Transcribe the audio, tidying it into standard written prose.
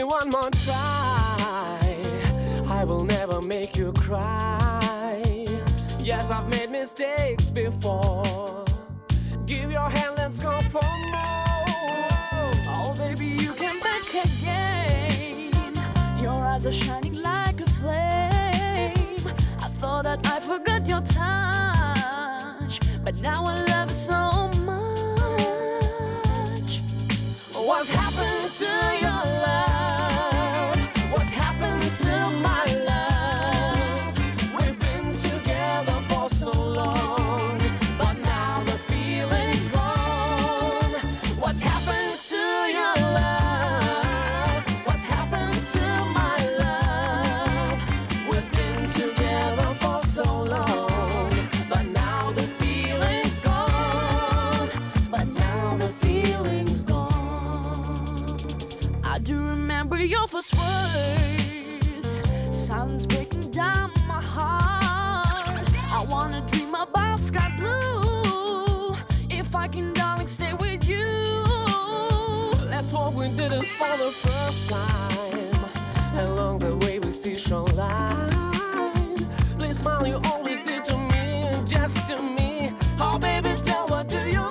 one more try. I will never make you cry. Yes, I've made mistakes before. Give your hand, let's go for more. Oh baby, you came back again. Your eyes are shining like a flame. I thought that I forgot your touch, but now I love you so much. What's happened to your love? What's happened to my love? We've been together for so long, but now the feeling's gone. What's happened to your love? What's happened to my love? We've been together for so long, but now the feeling's gone. But now the feeling's gone. I do remember your first words. Silence breaking down my heart. I wanna dream about sky blue. If I can, darling, stay with you. That's what we did it for the first time. Along the way we see shoreline. Please smile, you always did to me, and just to me. Oh baby, tell what do you